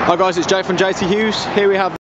Hi guys, it's Jay from JT Hughes. Here we have